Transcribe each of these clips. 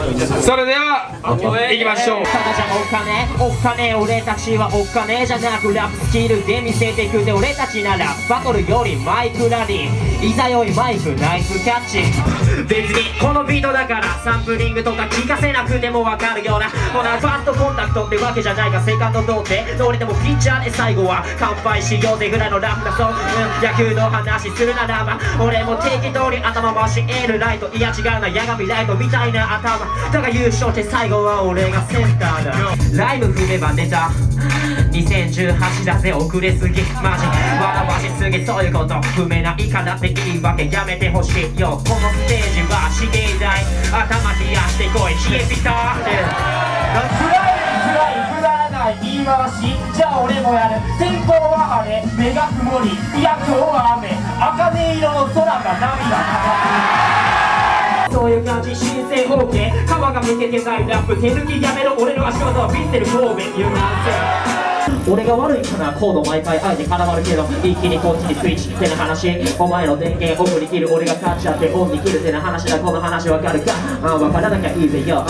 それでは行きましょう。 ただじゃお金俺たちはお金じゃなくラップスキルで見せてくれ俺たちならバトルよりマイクラリーいざよいマイクナイスキャッチ別にこのビートだからサンプリングとか聞かせなくてもわかるようなほなファーストコンタクトってわけじゃないがセカンド童貞どれでもピッチャーで最後は乾杯しようぜぐらいのラフなそう、野球の話するならば俺も適当に頭回しエールライトいや違うな矢神ライトみたいな頭だが優勝って最後は俺がセンターだライブ踏めばネタ2018だぜ遅れすぎマジ笑わしすぎそういうこと踏めないからって言い訳やめてほしいよこのステージは資源代頭冷やしてこい冷えピタってくだらない言い回しじゃあ俺もやる天候は晴れ目が曇りいや今日は雨茜色の空が涙そういう感じ申請 OK 皮がむけてないラップ手抜きやめろ俺の足技はピッテル神戸言うなんせ俺が悪いかなコード毎回相手絡まるけど一気にこっちにスイッチってな話お前の電源オフに切る俺が勝っちゃってオンに切るってな話だこの話わかるかわからなきゃいいぜよ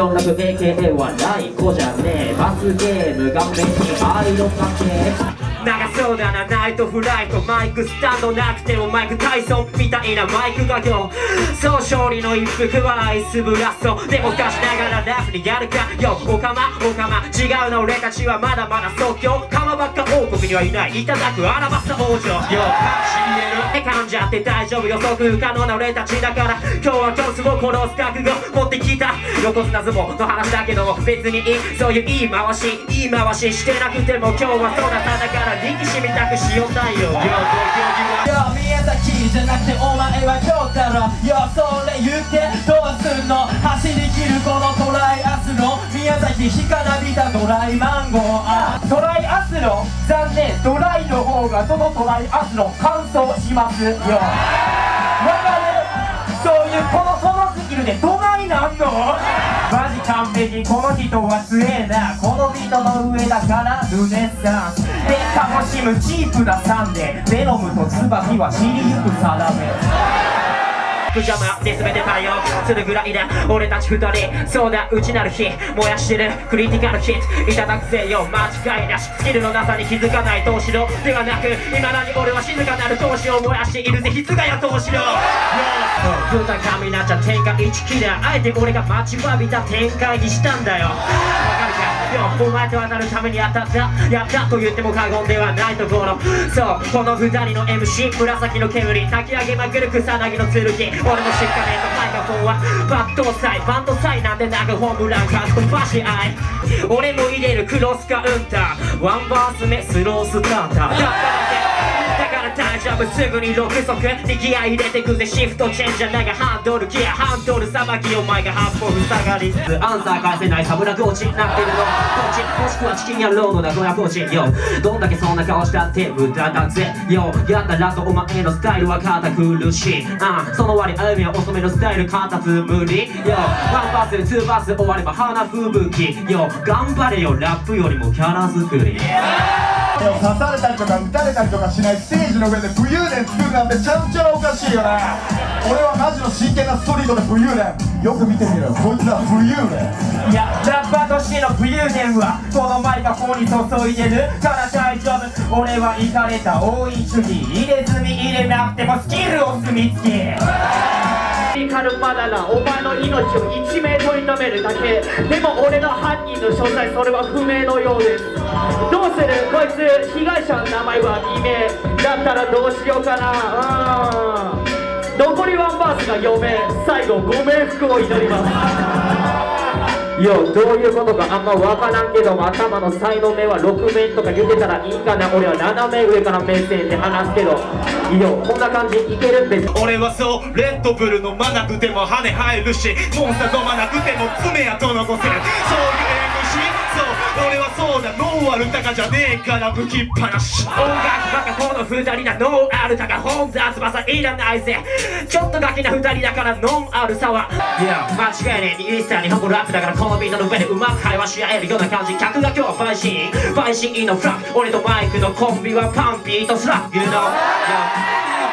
46AKA はライコじゃねえ罰ゲーム顔面に愛のかけ長そうだなナイトフライトマイクスタンドなくてもマイクタイソンみたいなマイクが今日そう勝利の一服はアイスブラストでも出しながらラフにやるかよおかま違うな俺たちはまだまだ即興かまばっか王国にはいないいただくアラバスタ王女よって感じゃって大丈夫予測不可能な俺たちだから今日はチャンスを殺す覚悟持ってきた横綱相撲の話だけども別にいいそういう言い回ししてなくても今日はそうだっただから力士みたくしようたいよ宮崎じゃなくてお前は今日だろよそれ言ってどうすんの走り切るこのトライアスロン宮崎干からびたドライマンゴートライアスロン残念ドライの方がそのトライアスロン乾燥しますよわかるそういうこのスキルでどないなんのマジ完璧この人は強えなこのビートの上だからルネッサンスで楽しむチープなサンデーベノムと椿は知りゆく定めピジャマで全て対応するぐらいだ俺たち二人そうだ内なる火燃やしてるクリティカルヒットいただくぜよ間違いなしスキルのなさに気づかない投資のではなく今何俺は静かなる闘志を燃やしているぜひつがや投資の豚神なっちゃ天下一キラーあえて俺が待ちわびた展開にしたんだよわかるかお前と当たるためにやったと言っても過言ではないところそうこの二人の MC 紫の煙炊き上げまくる草薙の剣俺のしっかりとマイクフォンはバッドサイなんてなくホームランカットバシアイ俺も入れるクロスカウンターワンバース目スロースターターだから大丈夫すぐに6速にギア入れてくぜシフトチェンジャー長ハンドルギアハンドルさばきお前が八方塞がりアンサー返せないサムラコーチなってるのコーチもしくはチキン野郎の名古屋コーチよどんだけそんな顔したって無駄だぜよやったらとお前のスタイルは堅苦しいその割歩みは遅めのスタイルカタツ無理よワンパスツーパス終われば花吹雪よ頑張れよラップよりもキャラ作り刺されたりとか撃たれたりとかしないステージの上で武勇伝作るなんてちゃんちゃらおかしいよな俺はマジの真剣なストリートで武勇伝よく見てみろこいつは武勇伝いやラッパーとしての武勇伝はこのマイクフォンに注いでるから大丈夫俺はイカれた応印主義入れ墨入れなくてもスキルを墨付きカルマだなお前の命を一命取り留めるだけでも俺の犯人の詳細それは不明のようですどうするこいつ被害者の名前は未明だったらどうしようかな残りワンバースが4名最後5名服を祈りますよどういうことかあんま分からんけども頭の才能目は6面とか言ってたらいいかな俺は斜め上から目線で話すけどよこんな感じいけるんです俺はそうレッドブル飲まなくても羽生えるしモンスター飲まなくても爪痕残せるそういう MC そう俺はそうだノーアルタカじゃねえから武器っぱなし音楽バカこの2人なノーアルタカ本田翼いらないぜちょっとガキな2人だからノンアルさはいや間違いねえインスタ日本語ラップだからこのビートの上でうまく会話し合えるような感じ客が今日は陪審員のフラッグ俺とマイクのコンビはパンピーとスラッグの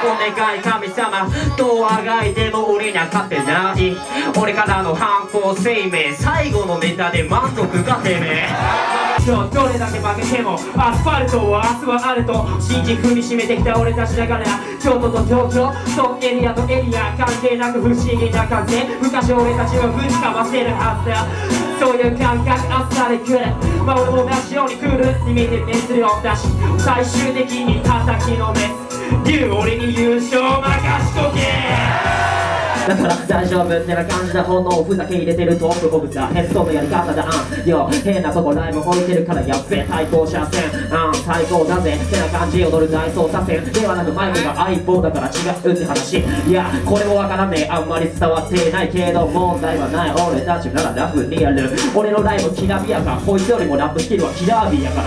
お願い神様どうあがいても俺には勝てない。俺からの反抗声明最後のネタで満足かてめえ。どれだけ負けてもアスファルトは明日はあると信じ踏みしめてきた俺たちだから、京都と東京とエリアとエリア関係なく不思議な感じ、昔俺たちはぶちかませるはずだ。そういう感覚あっさりくる、まあ俺も同じように来るに見て熱量だし、最終的に叩きのめす竜俺に優勝任しとけ。だから大丈夫ってな感じだ、本能をふざけ入れてるトップオブザヘッドのやり方だ。よ変なとこライブ置いてるからやっべ対向車線最高だぜってな感じ踊る大捜査線ではなくマイクが相棒だから違うって話。いやこれもわからねえ、あんまり伝わってないけど問題はない。俺たちならラフにやる、俺のライブきらびやか、こいつよりもラップスキルはキラービーやから。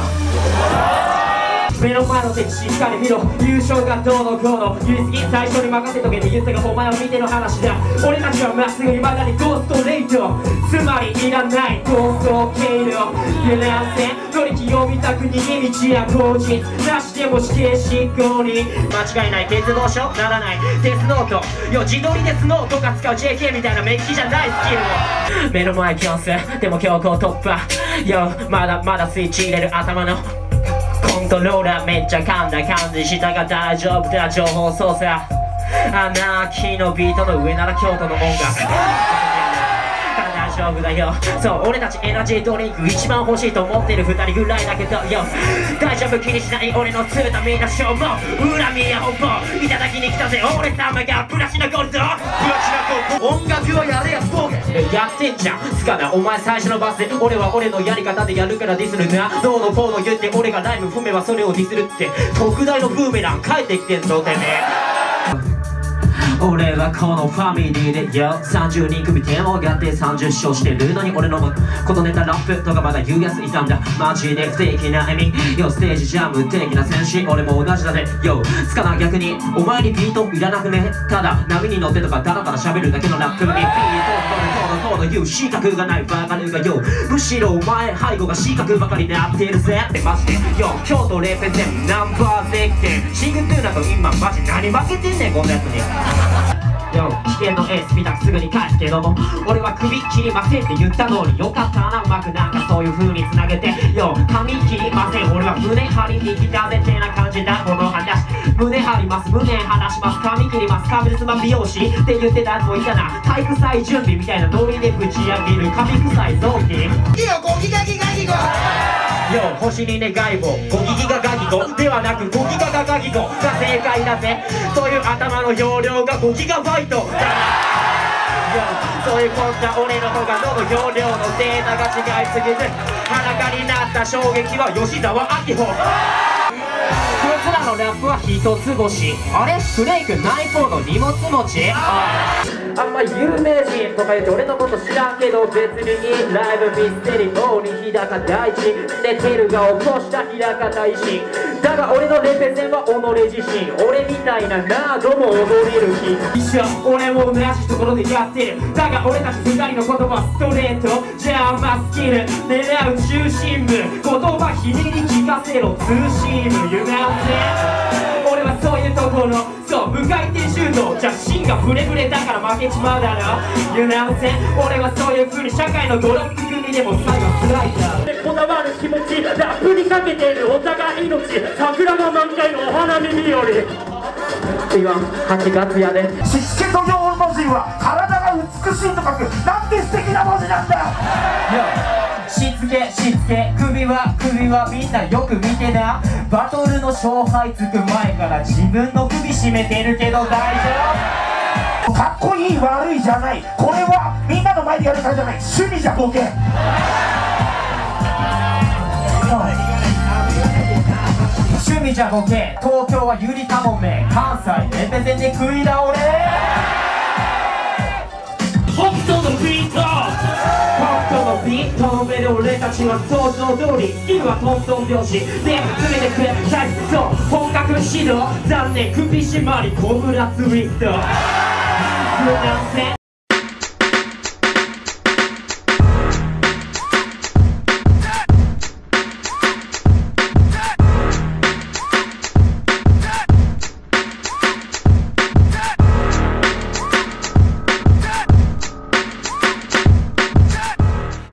目の前の敵しっかり見ろ、優勝がどうのこうの言い過ぎ最初に任せとけって言ったがお前を見ての話だ。俺たちはまっすぐ未だにゴーストレート、つまりいらない逃走経路揺らせ乗り気を見たく逃げ道や口実なしでも死刑執行に間違いない。鉄道書ならないデスノートよ、自撮りデスノートが使う JK みたいなメッキじゃないスキルを目の前強制でも強行突破よ、まだまだスイッチ入れる頭のコントローラーめっちゃ噛んだ感じしたが大丈夫だ、情報操作アナーキーのビートの上なら京都の音楽大丈夫だよ。そう俺たちエナジードリンク一番欲しいと思ってる2人ぐらいだけどよ、大丈夫気にしない俺のツータみんな消耗恨みや本望いただきに来たぜ俺様がプラチナゴールドプラチナゴールド音楽をやれやストーゲやってんじゃんつかなお前最初のバスで俺は俺のやり方でやるからディスるな、どうのこうの言って俺がライブ踏めばそれをディスるって特大のブーメラン返ってきてんぞてめえ。俺はこのファミリーでよ30人組点をやって30勝してるのに俺のことネタラップとかまだ言うやついたんだ。マジで不定期な意味よ、ステージじゃ無敵な戦士俺も同じだねよ。つかな逆にお前にビートいらなくね、ただ波に乗ってとかダラダラ喋るだけのラップにビートとの言う資格がないバカルがよ、むしろお前背後が資格ばかりなってるぜってマジでよ。京都レペゼンナンバーゼッケンシングトゥーナと今マジ何負けてんねんこんなやつによ。危険のエース見たくすぐに返すけども俺は首切りませんって言ったのによかったな、うまくなんかそういう風につなげてよ。髪切りません俺は胸張りに来たぜってな感じだこの話。胸張ります胸離します髪切りますカブルスマ美容師って言ってたやつもいたな。体育祭準備みたいなノリでぶち上げる髪臭い臓器いいよゴギガギガギゴよ、星に願いをゴギギガガギゴではなくゴギガガガギゴが正解だぜ。そういう頭の容量が5ギガバイトそういうこんな俺の方が喉容量のデータが違いすぎず裸になった衝撃は吉沢明穂。こいつらのラップは一つ星あれフレイクナイフォーの荷物持ちあんま有名人とか言って俺のこと知らんけど別にいいライブミステリー王に日高大地寝てるが起こした日高大臣だが俺のレペゼンは己自身俺みたいなナードも踊れる日一緒俺も同じところでやってるだが俺たち2人の言葉ストレートじゃあまスキル狙う中心部言葉ひねり聞かせろツーシームゆがんで俺はそういうところそう無回転シュートじゃ芯がブレブレだから負けちまうだろYou know what I'm saying俺はそういう風に社会の5、6組でも最後スライダーこだわる気持ちラップにかけてるお互い命桜が満開のお花見日和8月やでしつけという文字は体が美しいと書くなんて素敵な文字なんだしつけ首はみんなよく見てなバトルの勝敗つく前から自分の首絞めてるけど大丈夫かっこいい悪いじゃないこれはみんなの前でやるからじゃない趣味じゃボケ趣味じゃボケ東京はゆりかもめ関西レペゼンで食い倒れ北斗のビートの目で俺たちは想像通りスキルはトントン拍子で詰めてくれ大好きそう本格指導残念首締まりコブラツイスト無難性